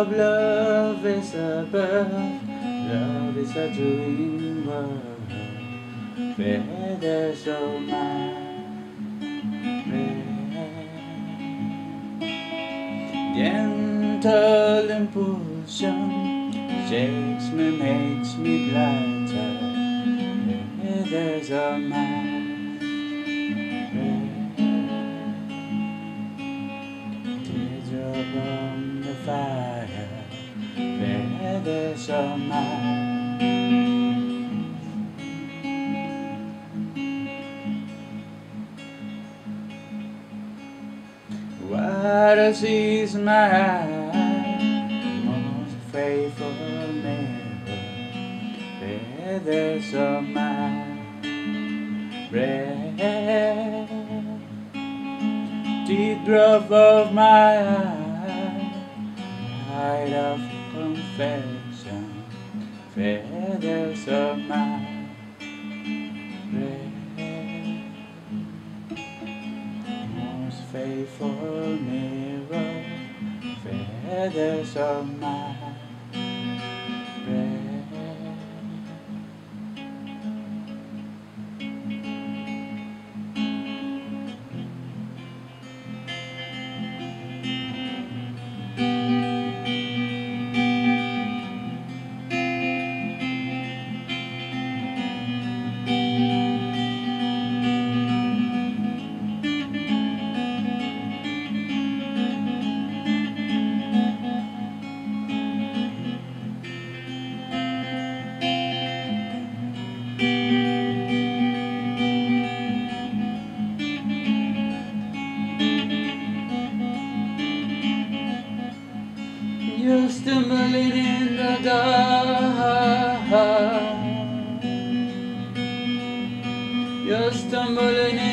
love is above, love is a doing world, feathers of my breath. Gentle impulsion shakes me, makes me lighter, feathers of my breath. Teardrop on the fire, feathers of my water sees my eye, most faithful mirror, feathers of my breath. Teardrop of my eye, height of confession, feathers of my breath. Most faithful mirror, feathers of my breath. You're stumbling in the dark. You're stumbling